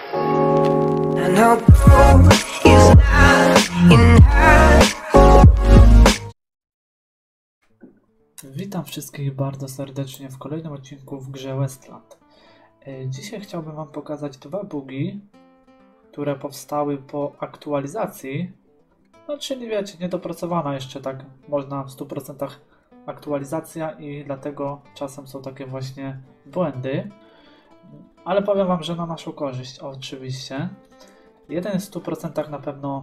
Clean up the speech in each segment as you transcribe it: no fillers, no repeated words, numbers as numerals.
And her goal is not enough. Witam wszystkich bardzo serdecznie w kolejnym odcinku w grze Westland. Dzisiaj chciałbym Wam pokazać dwa bugi, które powstały po aktualizacji. No czyli wiecie, niedopracowana jeszcze tak można w 100% aktualizacja i dlatego czasem są takie właśnie błędy. Ale powiem Wam, że na naszą korzyść oczywiście. Jeden jest w 100%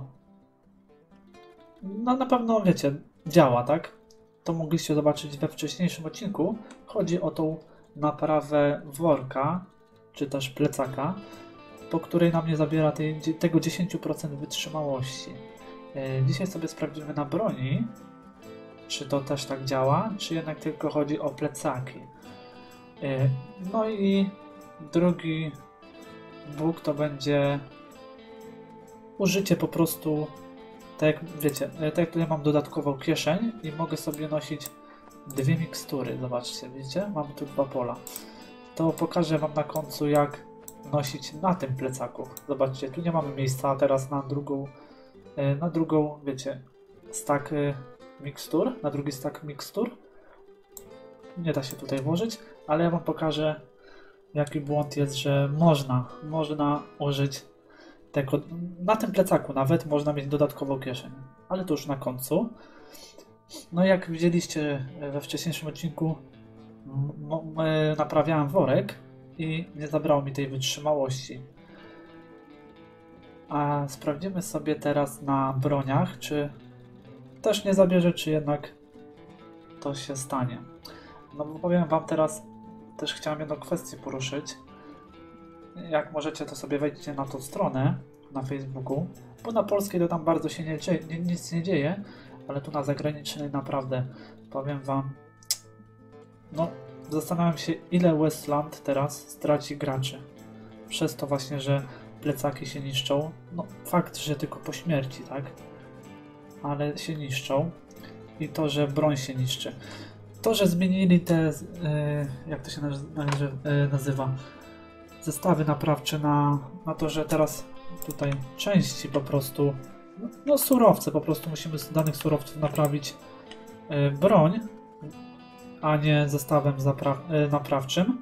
na pewno wiecie, działa, tak? To mogliście zobaczyć we wcześniejszym odcinku. Chodzi o tą naprawę worka, czy też plecaka, po której nam nie zabiera tego 10% wytrzymałości. Dzisiaj sobie sprawdzimy na broni, czy to też tak działa, czy jednak tylko chodzi o plecaki. No i drugi bóg to będzie użycie po prostu, tak jak wiecie, tak jak tutaj mam dodatkową kieszeń i mogę sobie nosić dwie mikstury. Zobaczcie, widzicie? Mam tu dwa pola. To pokażę Wam na końcu, jak nosić na tym plecaku. Zobaczcie, tu nie mamy miejsca teraz na drugą, wiecie, stack mikstur, na drugi stack mikstur. Nie da się tutaj włożyć, ale ja Wam pokażę, jaki błąd jest, że można użyć tego, na tym plecaku nawet można mieć dodatkową kieszeń, ale to już na końcu. No jak widzieliście we wcześniejszym odcinku, naprawiałem worek i nie zabrało mi tej wytrzymałości. A sprawdzimy sobie teraz na broniach, czy też nie zabierze, czy jednak to się stanie. No bo powiem Wam teraz, też chciałem jedną kwestię poruszyć. Jak możecie, to sobie wejdźcie na tą stronę na Facebooku, bo na polskiej to tam bardzo się nic nie dzieje, ale tu na zagranicznej naprawdę powiem Wam, no zastanawiam się, ile Westland teraz straci graczy. Przez to właśnie, że plecaki się niszczą. No fakt, że tylko po śmierci, tak? Ale się niszczą. I to, że broń się niszczy. To, że zmienili te, jak to się nazywa, zestawy naprawcze na to, że teraz tutaj części po prostu, no surowce, po prostu musimy z danych surowców naprawić broń, a nie zestawem naprawczym,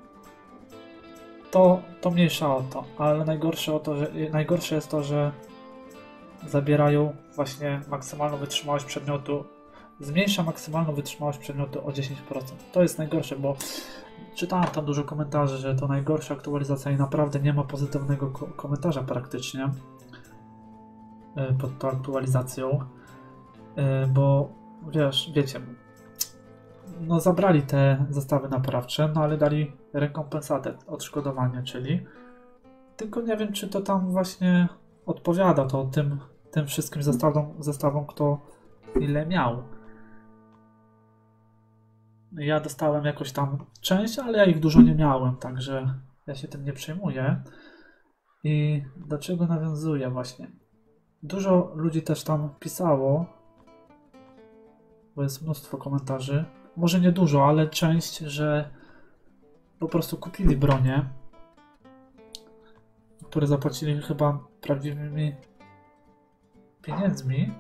to mniejsza o to, ale najgorsze jest to, że zabierają właśnie maksymalną wytrzymałość przedmiotu, zmniejsza maksymalną wytrzymałość przedmiotu o 10%. To jest najgorsze, bo czytałem tam dużo komentarzy, że to najgorsza aktualizacja i naprawdę nie ma pozytywnego komentarza praktycznie pod tą aktualizacją, bo wiecie, no zabrali te zestawy naprawcze, no ale dali rekompensatę, odszkodowanie, czyli tylko nie wiem, czy to tam właśnie odpowiada to tym wszystkim zestawom, kto ile miał. Ja dostałem jakoś tam część, ale ja ich dużo nie miałem, także ja się tym nie przejmuję. I do czego nawiązuję właśnie? Dużo ludzi też tam pisało, bo jest mnóstwo komentarzy, może nie dużo, ale część, że po prostu kupili bronie, które zapłacili chyba prawdziwymi pieniędzmi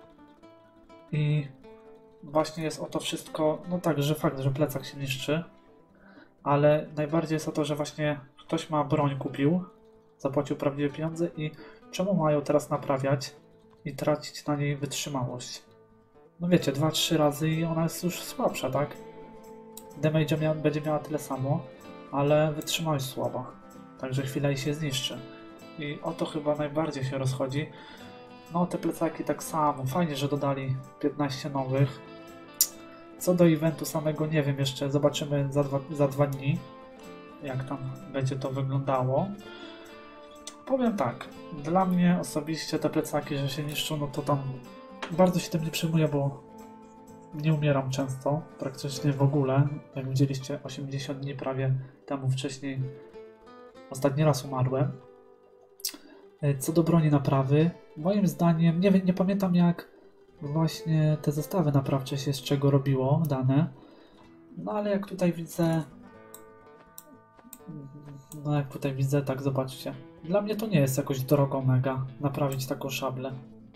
i właśnie jest o to wszystko, no tak, że fakt, że plecak się niszczy, ale najbardziej jest o to, że właśnie ktoś ma broń, kupił, zapłacił prawdziwe pieniądze i czemu mają teraz naprawiać i tracić na niej wytrzymałość? No wiecie, 2-3 razy i ona jest już słabsza, tak? Damage będzie miała tyle samo, ale wytrzymałość słaba, także chwila i się zniszczy. I o to chyba najbardziej się rozchodzi. No te plecaki tak samo, fajnie, że dodali 15 nowych. Co do eventu samego nie wiem jeszcze, zobaczymy za 2 dni, jak tam będzie to wyglądało. Powiem tak, dla mnie osobiście te plecaki, że się niszczą, no to tam bardzo się tym nie przejmuję, bo nie umieram często, praktycznie w ogóle. Jak widzieliście, 80 dni prawie temu wcześniej ostatni raz umarłem. Co do broni naprawy, moim zdaniem, nie pamiętam jak właśnie te zestawy naprawcze się z czego robiło dane, no ale jak tutaj widzę, tak zobaczcie, Dla mnie to nie jest jakoś drogo mega naprawić taką szablę.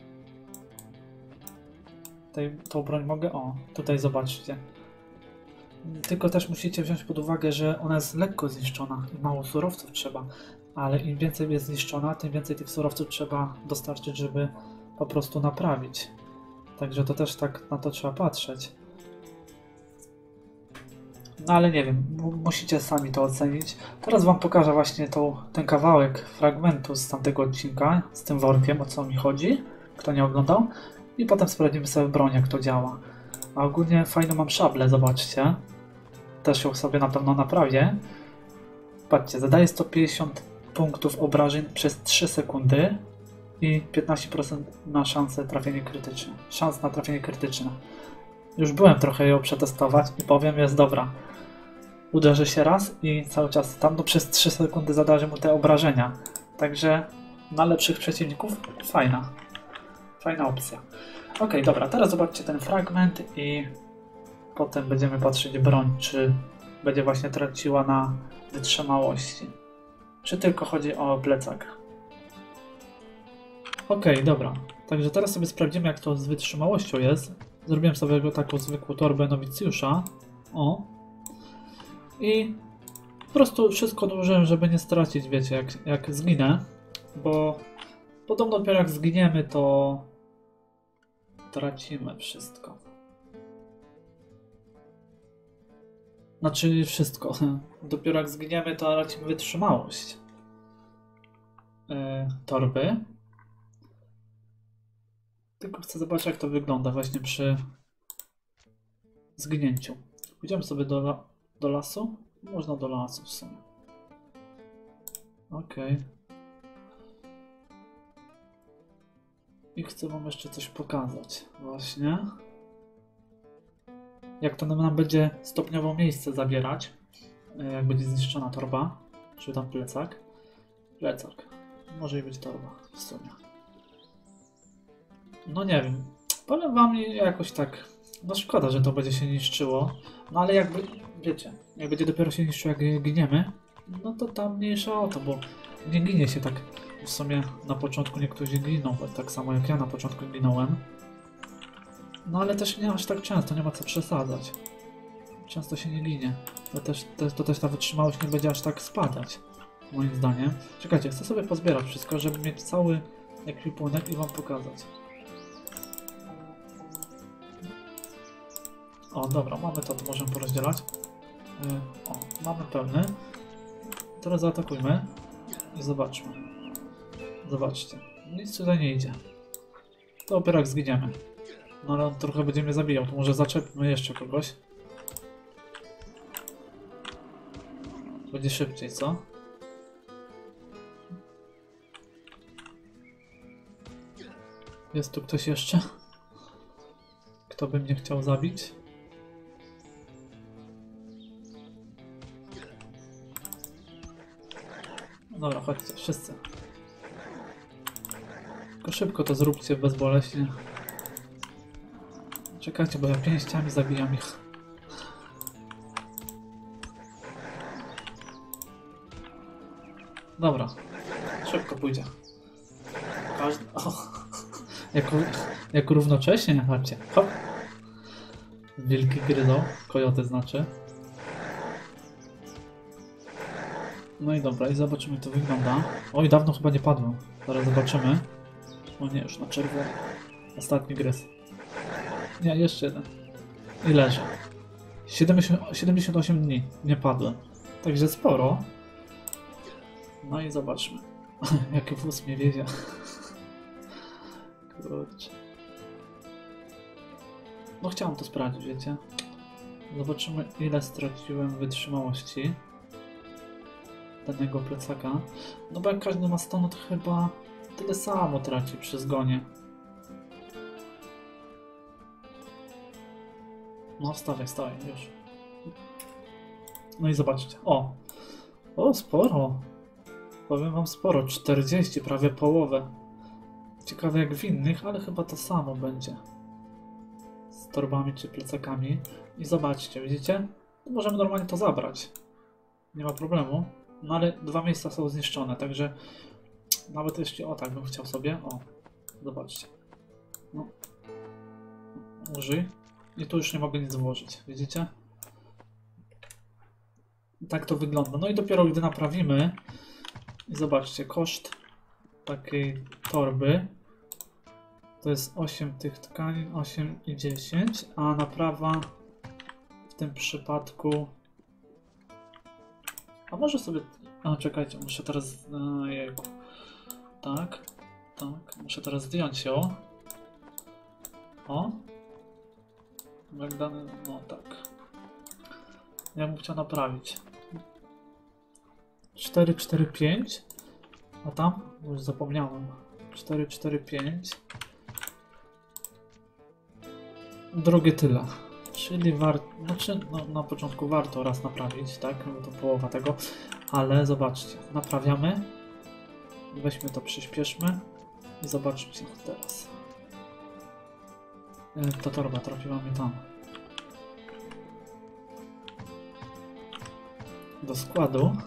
Tą broń mogę... O, tutaj zobaczcie. Tylko też musicie wziąć pod uwagę, że ona jest lekko zniszczona i mało surowców trzeba. Ale im więcej jest zniszczona, tym więcej tych surowców trzeba dostarczyć, żeby po prostu naprawić. Także to też tak na to trzeba patrzeć. No ale nie wiem, musicie sami to ocenić. Teraz wam pokażę właśnie ten kawałek fragmentu z tamtego odcinka, z tym workiem, o co mi chodzi, kto nie oglądał. I potem sprawdzimy sobie broń, jak to działa. A ogólnie fajną mam szablę, zobaczcie. Też ją sobie na pewno naprawię. Patrzcie, zadaje 150 punktów obrażeń przez 3 sekundy i 15% na szansę trafienie krytyczne. Szans na trafienie krytyczne. Już byłem trochę ją przetestować i powiem, jest dobra. Uderzy się raz i cały czas tam przez 3 sekundy zadarzy mu te obrażenia. Także na lepszych przeciwników fajna. Fajna opcja. Ok, dobra, teraz zobaczcie ten fragment i potem będziemy patrzeć broń, czy będzie właśnie traciła na wytrzymałości. Czy tylko chodzi o plecak. Ok, dobra. Także teraz sobie sprawdzimy, jak to z wytrzymałością jest. Zrobiłem sobie taką zwykłą torbę nowicjusza. O. I po prostu wszystko odłożyłem, żeby nie stracić, wiecie, jak zginę. Bo podobno dopiero jak zginiemy, to tracimy wszystko. Znaczy wszystko. Dopiero jak zginiemy, to tracimy wytrzymałość. Torby. Tylko chcę zobaczyć, jak to wygląda właśnie przy zgnięciu. Pójdziemy sobie do lasu? Można do lasu w sumie. Okej. I chcę wam jeszcze coś pokazać. Właśnie. Jak to nam będzie stopniowo miejsce zabierać. Jak będzie zniszczona torba. Czy tam plecak. Plecak. Może i być torba w sumie. No nie wiem. Powiem wam jakoś tak. No szkoda, że to będzie się niszczyło. No ale jakby, wiecie, jak będzie dopiero się niszczyło, jak giniemy, no to tam mniejsza o to, bo nie ginie się tak. W sumie na początku niektórzy giną, tak samo jak ja na początku ginąłem. No ale też nie aż tak często, nie ma co przesadzać. Często się nie ginie. To też ta wytrzymałość nie będzie aż tak spadać, moim zdaniem. Czekajcie, chcę sobie pozbierać wszystko, żeby mieć cały ekwipunek i wam pokazać. O, dobra, mamy to możemy porozdzielać. O, mamy pełny. Teraz zaatakujmy i zobaczmy. Zobaczcie, nic tutaj nie idzie. To dopiero jak zginiemy. No ale on trochę będzie mnie zabijał, to może zaczepmy jeszcze kogoś. Będzie szybciej, co? Jest tu ktoś jeszcze? Kto by mnie chciał zabić? Dobra, chodźcie, wszyscy. Tylko szybko to zróbcie bezboleśnie. Czekajcie, bo ja pięściami zabijam ich. Dobra, szybko pójdzie. Każdy... O. Jak równocześnie, chodźcie. Hop. Wilki gryzą, kojoty znaczy. No i dobra, i zobaczymy, jak to wygląda. Oj, dawno chyba nie padłem. Zaraz zobaczymy. O nie, już na czerwono. Ostatni gryz. Nie, jeszcze jeden. I leży. 78 dni nie padłem. Także sporo. No i zobaczmy. Jaki wóz mnie wiedzie. Kurczę. No chciałem to sprawdzić, wiecie. Zobaczymy, ile straciłem wytrzymałości danego plecaka. No bo jak każdy ma 100, no to chyba tyle samo traci przy zgonie. No wstawaj, już. No i zobaczcie. O, sporo. Powiem wam sporo. 40, prawie połowę. Ciekawe jak w innych, ale chyba to samo będzie. Z torbami czy plecakami. I zobaczcie, widzicie? Możemy normalnie to zabrać. Nie ma problemu. No ale 2 miejsca są zniszczone, także Nawet jeśli o tak bym chciał sobie, o, zobaczcie. No. Użyj. I tu już nie mogę nic włożyć, widzicie? Tak to wygląda. No i dopiero gdy naprawimy, i zobaczcie, koszt takiej torby to jest 8 tych tkanin, 8 i 10, a naprawa w tym przypadku... A może sobie... A czekajcie, muszę teraz... Jejku. Tak, tak, muszę teraz zdjąć ją. O. Jak dane... No tak. Ja bym chciał naprawić. 4, 4, 5. A tam? Już zapomniałem. 4, 4, 5. Drugie tyle. Czyli znaczy, no, na początku warto raz naprawić, tak? No to połowa tego. Ale zobaczcie. Naprawiamy. Weźmy to, przyspieszmy. I zobaczcie teraz. Ta torba trafiła mnie tam. Do składu.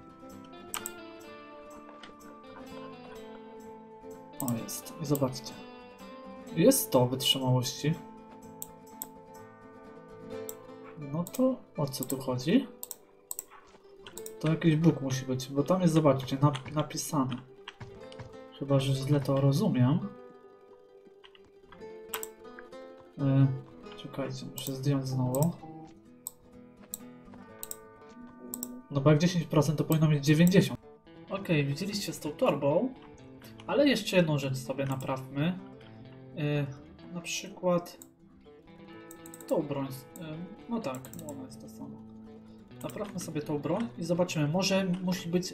O, jest. I zobaczcie. Jest 100 wytrzymałości. No to o co tu chodzi? To jakiś bóg musi być, bo tam jest, zobaczcie, napisane. Chyba, że źle to rozumiem. Czekajcie, muszę zdjąć znowu. No bo jak 10% to powinno mieć 90%. Ok, widzieliście z tą torbą, ale jeszcze jedną rzecz sobie naprawmy. Na przykład tą broń. No tak, ona jest ta sama. Naprawmy sobie tą broń i zobaczymy. Może musi być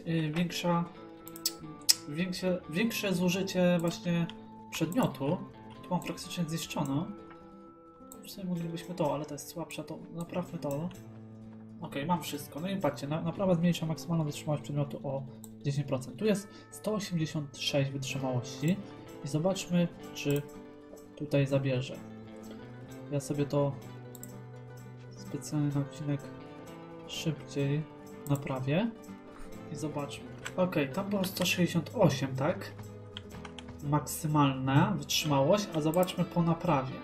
większe zużycie właśnie przedmiotu. Tu mam praktycznie zniszczono. W sumie moglibyśmy to, ale to jest słabsze, to naprawmy to. Ok, mam wszystko. No i patrzcie, naprawa zmniejsza maksymalną wytrzymałość przedmiotu o 10%. Tu jest 186 wytrzymałości i zobaczmy, czy tutaj zabierze. Ja sobie to specjalny odcinek szybciej naprawię i zobaczmy. Ok, tam było 168, tak? Maksymalna wytrzymałość, a zobaczmy po naprawie.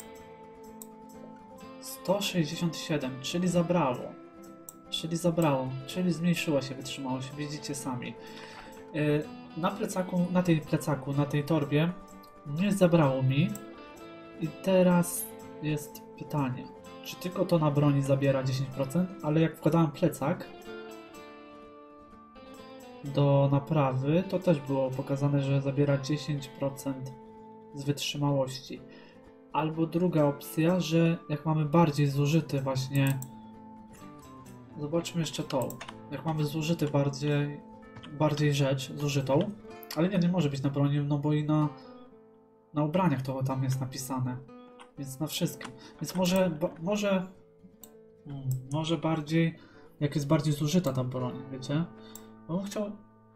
167, czyli zabrało. Czyli zmniejszyła się wytrzymałość, widzicie sami. Na tej torbie nie zabrało mi. I teraz jest pytanie, czy tylko to na broni zabiera 10%, ale jak wkładałem plecak do naprawy, to też było pokazane, że zabiera 10% z wytrzymałości. Albo druga opcja, że jak mamy bardziej zużyty właśnie... Zobaczmy jeszcze tą. Jak mamy zużyty bardziej rzecz, zużytą, ale nie może być na broni, no bo i na ubraniach to tam jest napisane. Więc na wszystkim. Więc może bardziej, jak jest bardziej zużyta ta broń, wiecie? Bo bym chciał...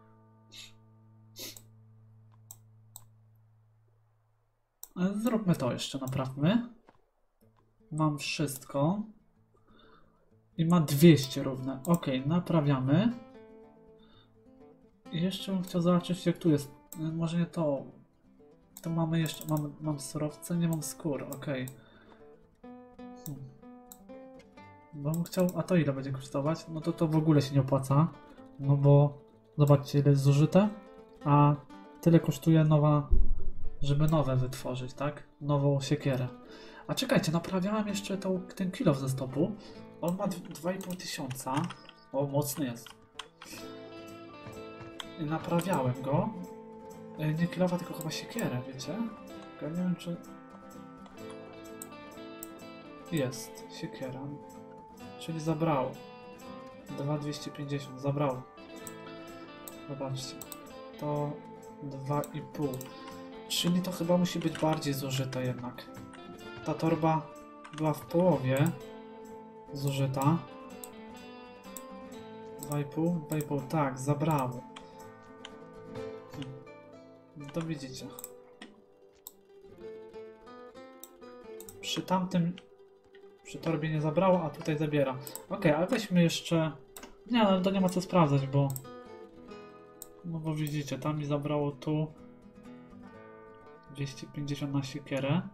Zróbmy to jeszcze, naprawmy. Mam wszystko. I ma 200 równe. Ok, naprawiamy. I jeszcze bym chciał zobaczyć, jak tu jest. Może nie to. To mamy jeszcze. Mam surowce, nie mam skór. Ok. Bo bym chciał. A to ile będzie kosztować? No to w ogóle się nie opłaca. No bo zobaczcie, ile jest zużyte. A tyle kosztuje nowa. Żeby nowe wytworzyć, tak? Nową siekierę. A czekajcie, naprawiałem jeszcze ten kilof ze stopu. On ma 2500. O, mocny jest. Naprawiałem go. Nie kilofa, tylko chyba siekierę, wiecie? Ja nie wiem, czy... Jest, siekiera. Czyli zabrało. 2250, zabrało. Zobaczcie. To 2,5. Czyli to chyba musi być bardziej zużyte jednak. Ta torba była w połowie zużyta. 2,5, tak, zabrało. To widzicie. Przy torbie nie zabrało, a tutaj zabiera. Ok, ale weźmy jeszcze... Nie, ale to nie ma co sprawdzać, bo... No bo widzicie, tam mi zabrało tu 250 na siekierę.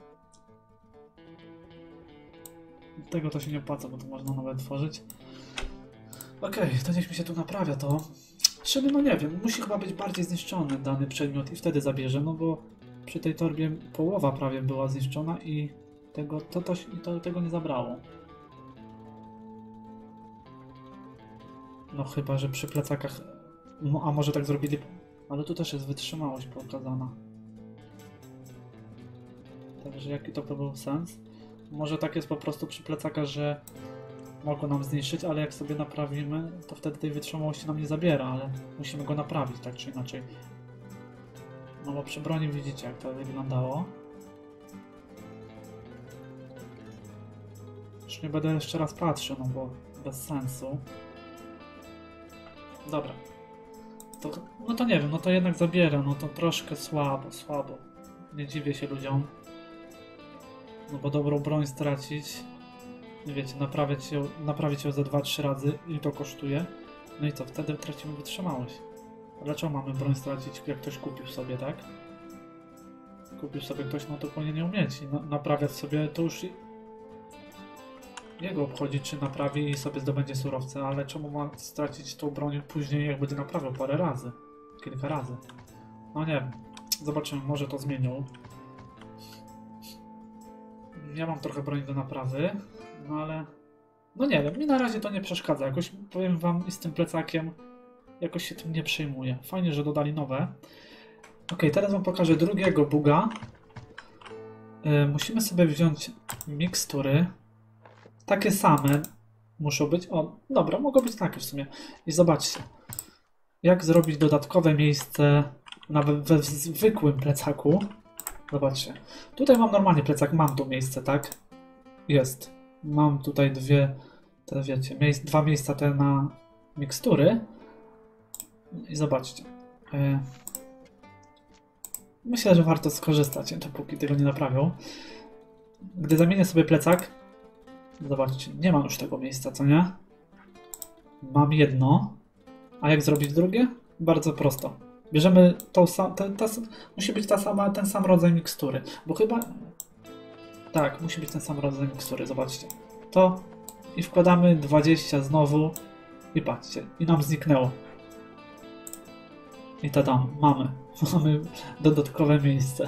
Tego to się nie opłaca, bo to można nawet tworzyć. Okej, to niech mi się tu naprawia to. Czyli no nie wiem, musi chyba być bardziej zniszczony dany przedmiot i wtedy zabierze, no bo przy tej torbie połowa prawie była zniszczona i tego nie zabrało. No chyba, że przy plecakach... No, a może tak zrobili... Ale tu też jest wytrzymałość pokazana. Także jaki to by był sens? Może tak jest po prostu przy plecakach, że mogą nam zniszczyć, ale jak sobie naprawimy, to wtedy tej wytrzymałości nam nie zabiera, ale musimy go naprawić tak czy inaczej. No bo przy broni widzicie, jak to wyglądało. Już nie będę jeszcze raz patrzył, no bo bez sensu. Dobra. No to nie wiem, no to jednak zabiera, no to troszkę słabo. Nie dziwię się ludziom. No bo dobrą broń stracić, wiecie, naprawić ją ze 2-3 razy i to kosztuje. No i co, wtedy tracimy wytrzymałość. A dlaczego mamy broń stracić, jak ktoś kupił sobie, tak? Kupił sobie ktoś, no to powinien ją mieć i naprawiać sobie, to już jego obchodzi, czy naprawi i sobie zdobędzie surowce, ale czemu ma stracić tą broń później, jak będzie naprawiał parę razy, kilka razy? No nie wiem, zobaczymy, może to zmienią. Ja mam trochę broni do naprawy, no ale... No nie wiem, mi na razie to nie przeszkadza, jakoś powiem wam i z tym plecakiem jakoś się tym nie przejmuję. Fajnie, że dodali nowe. Ok, teraz wam pokażę drugiego buga. Musimy sobie wziąć mikstury. Takie same muszą być. O, dobra, mogą być takie w sumie. I zobaczcie, jak zrobić dodatkowe miejsce we zwykłym plecaku. Zobaczcie, tutaj mam normalnie plecak, mam tu miejsce, tak? Jest. Mam tutaj dwa miejsca te na mikstury. I zobaczcie. Myślę, że warto skorzystać, dopóki tego nie naprawią. Gdy zamienię sobie plecak, zobaczcie, nie mam już tego miejsca, co nie? Mam jedno. A jak zrobić drugie? Bardzo prosto. Bierzemy musi być ten sam rodzaj mikstury, bo chyba... Tak, musi być ten sam rodzaj mikstury, zobaczcie. To i wkładamy 20 znowu i patrzcie, i nam zniknęło. I to tam, mamy dodatkowe miejsce.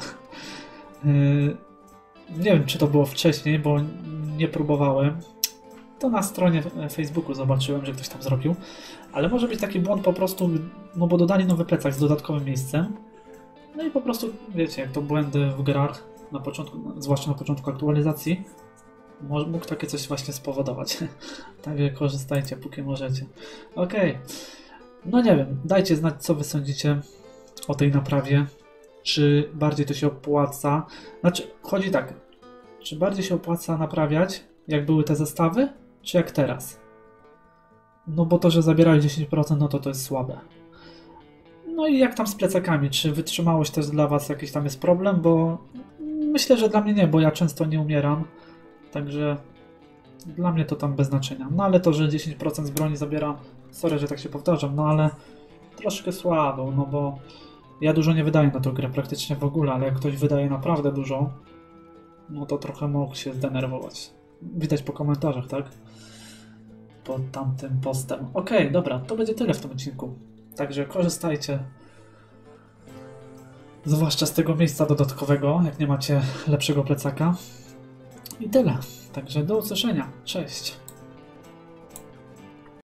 Nie wiem, czy to było wcześniej, bo nie próbowałem. To na stronie Facebooku zobaczyłem, że ktoś tam zrobił. Ale może być taki błąd po prostu, no bo dodali nowy plecak z dodatkowym miejscem. No i po prostu, wiecie, jak to błędy w grach, na początku, zwłaszcza na początku aktualizacji, mógł takie coś właśnie spowodować. Także korzystajcie, póki możecie. Okej. No nie wiem, dajcie znać, co wy sądzicie o tej naprawie. Czy bardziej to się opłaca? Znaczy, chodzi tak. Czy bardziej się opłaca naprawiać, jak były te zestawy, czy jak teraz? No bo to, że zabierali 10%, no to jest słabe. No i jak tam z plecakami? Czy wytrzymałość też dla was jakiś tam jest problem? Bo myślę, że dla mnie nie, bo ja często nie umieram. Także dla mnie to tam bez znaczenia. No ale to, że 10% z broni zabiera, sorry, że tak się powtarzam, no ale troszkę słabo, no bo ja dużo nie wydaję na tą grę, praktycznie w ogóle, ale jak ktoś wydaje naprawdę dużo, no to trochę mógł się zdenerwować. Widać po komentarzach, tak? Pod tamtym postem. Okej, dobra, to będzie tyle w tym odcinku. Także korzystajcie. Zwłaszcza z tego miejsca dodatkowego, jak nie macie lepszego plecaka. I tyle. Także do usłyszenia. Cześć.